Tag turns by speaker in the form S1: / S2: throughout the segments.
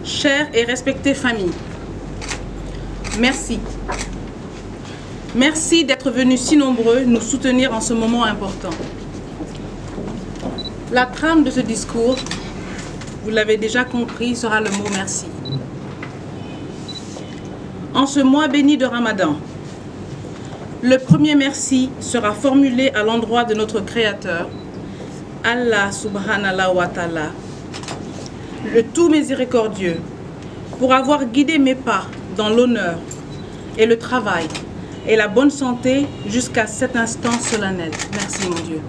S1: chère et respectée famille, merci. Merci d'être venus si nombreux nous soutenir en ce moment important. La trame de ce discours, vous l'avez déjà compris, sera le mot merci. En ce mois béni de Ramadan, le premier merci sera formulé à l'endroit de notre Créateur, Allah subhanahu wa ta'ala, le tout miséricordieux, pour avoir guidé mes pas dans l'honneur et le travail et la bonne santé jusqu'à cet instant solennel. Merci mon Dieu.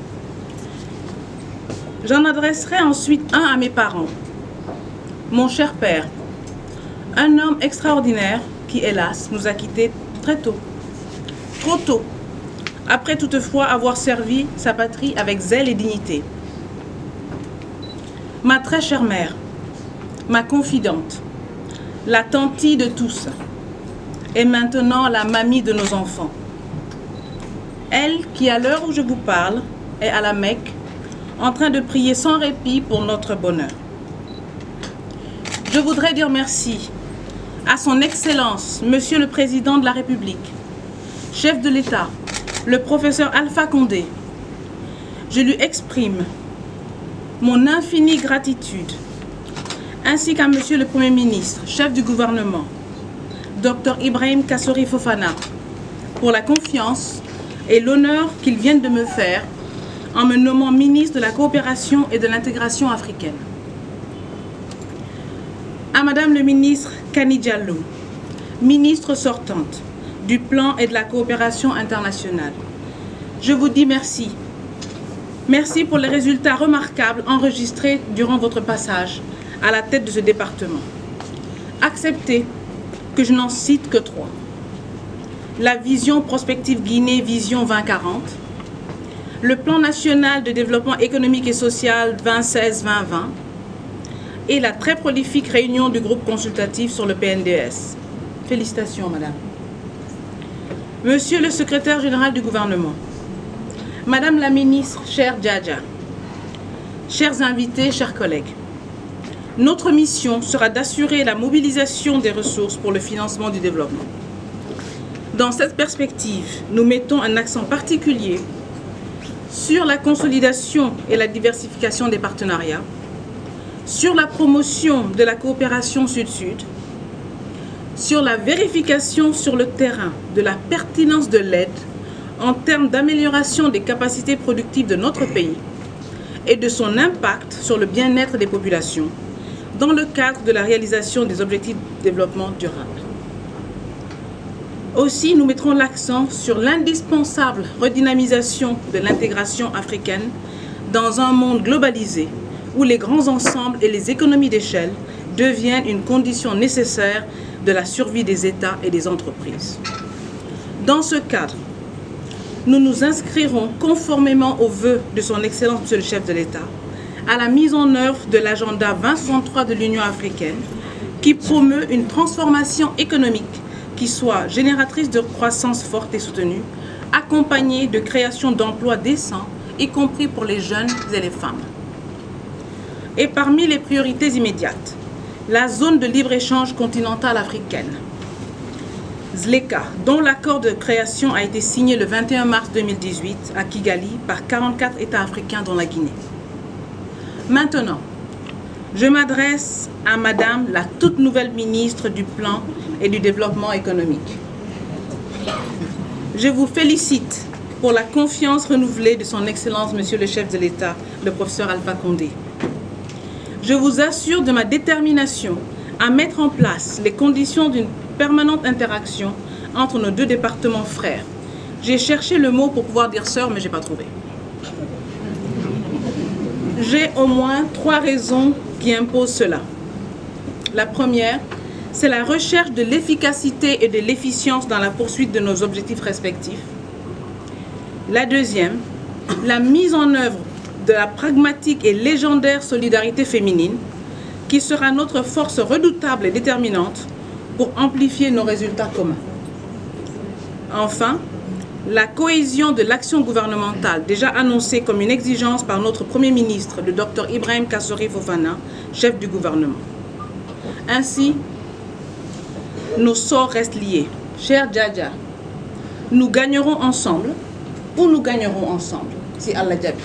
S1: J'en adresserai ensuite un à mes parents, mon cher père, un homme extraordinaire qui, hélas, nous a quittés très tôt, trop tôt, après toutefois avoir servi sa patrie avec zèle et dignité. Ma très chère mère, ma confidente, la tantille de tous, et maintenant la mamie de nos enfants. Elle qui, à l'heure où je vous parle, est à la Mecque, en train de prier sans répit pour notre bonheur. Je voudrais dire merci à son Excellence, Monsieur le Président de la République, chef de l'État, le professeur Alpha Condé. Je lui exprime mon infinie gratitude, ainsi qu'à Monsieur le Premier ministre, chef du gouvernement, Dr Ibrahim Kassori Fofana, pour la confiance et l'honneur qu'ils viennent de me faire en me nommant ministre de la coopération et de l'intégration africaine. À Madame le ministre Kani Diallo, ministre sortante du plan et de la coopération internationale, je vous dis merci. Merci pour les résultats remarquables enregistrés durant votre passage à la tête de ce département. Acceptez que je n'en cite que 3. La vision prospective Guinée Vision 2040, le plan national de développement économique et social 2016-2020 et la très prolifique réunion du groupe consultatif sur le PNDS. Félicitations, madame. Monsieur le secrétaire général du gouvernement, madame la ministre, chère Djadja, chers invités, chers collègues, notre mission sera d'assurer la mobilisation des ressources pour le financement du développement. Dans cette perspective, nous mettons un accent particulier sur la consolidation et la diversification des partenariats, sur la promotion de la coopération Sud-Sud, sur la vérification sur le terrain de la pertinence de l'aide en termes d'amélioration des capacités productives de notre pays et de son impact sur le bien-être des populations, dans le cadre de la réalisation des objectifs de développement durable. Aussi, nous mettrons l'accent sur l'indispensable redynamisation de l'intégration africaine dans un monde globalisé où les grands ensembles et les économies d'échelle deviennent une condition nécessaire de la survie des États et des entreprises. Dans ce cadre, nous nous inscrirons conformément aux vœux de son Excellence Monsieur le chef de l'État à la mise en œuvre de l'agenda 2063 de l'Union africaine qui promeut une transformation économique qui soit génératrice de croissance forte et soutenue, accompagnée de création d'emplois décents, y compris pour les jeunes et les femmes. Et parmi les priorités immédiates, la zone de libre-échange continentale africaine, ZLECA, dont l'accord de création a été signé le 21 mars 2018 à Kigali par 44 États africains dont la Guinée. Maintenant, je m'adresse à Madame la toute nouvelle ministre du Plan et du Développement économique. Je vous félicite pour la confiance renouvelée de son Excellence Monsieur le chef de l'État, le professeur Alpha Condé. Je vous assure de ma détermination à mettre en place les conditions d'une permanente interaction entre nos deux départements frères. J'ai cherché le mot pour pouvoir dire sœur, mais je n'ai pas trouvé. J'ai au moins 3 raisons qui imposent cela. La première, c'est la recherche de l'efficacité et de l'efficience dans la poursuite de nos objectifs respectifs. La deuxième, la mise en œuvre de la pragmatique et légendaire solidarité féminine qui sera notre force redoutable et déterminante pour amplifier nos résultats communs. Enfin, la cohésion de l'action gouvernementale déjà annoncée comme une exigence par notre Premier ministre, le Dr Ibrahim Kassori Fofana, chef du gouvernement. Ainsi, nos sorts restent liés. Cher Djadja, nous gagnerons ensemble ou nous gagnerons ensemble, si Allah Djabi.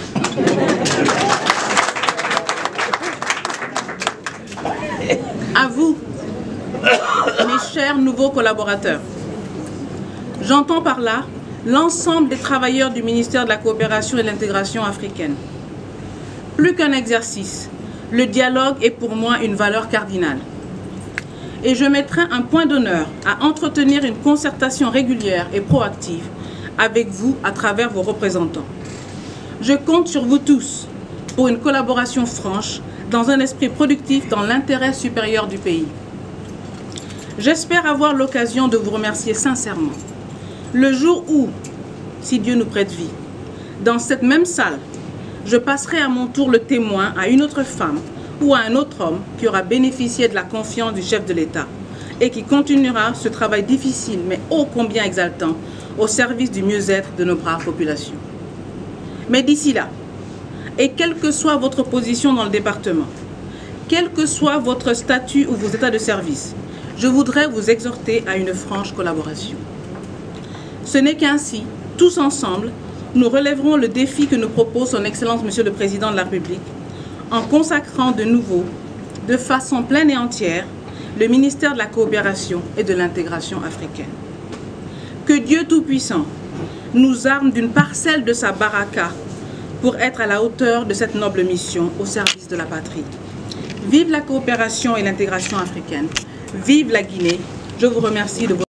S1: À vous, mes chers nouveaux collaborateurs. J'entends par là l'ensemble des travailleurs du ministère de la Coopération et de l'Intégration africaine. Plus qu'un exercice, le dialogue est pour moi une valeur cardinale. Et je mettrai un point d'honneur à entretenir une concertation régulière et proactive avec vous à travers vos représentants. Je compte sur vous tous pour une collaboration franche dans un esprit productif dans l'intérêt supérieur du pays. J'espère avoir l'occasion de vous remercier sincèrement. Le jour où, si Dieu nous prête vie, dans cette même salle, je passerai à mon tour le témoin à une autre femme ou à un autre homme qui aura bénéficié de la confiance du chef de l'État et qui continuera ce travail difficile mais ô combien exaltant au service du mieux-être de nos braves populations. Mais d'ici là, et quelle que soit votre position dans le département, quel que soit votre statut ou vos états de service, je voudrais vous exhorter à une franche collaboration. Ce n'est qu'ainsi, tous ensemble, nous relèverons le défi que nous propose son Excellence Monsieur le Président de la République en consacrant de nouveau, de façon pleine et entière, le ministère de la Coopération et de l'Intégration africaine. Que Dieu Tout-Puissant nous arme d'une parcelle de sa baraka pour être à la hauteur de cette noble mission au service de la patrie. Vive la coopération et l'intégration africaine. Vive la Guinée. Je vous remercie de votre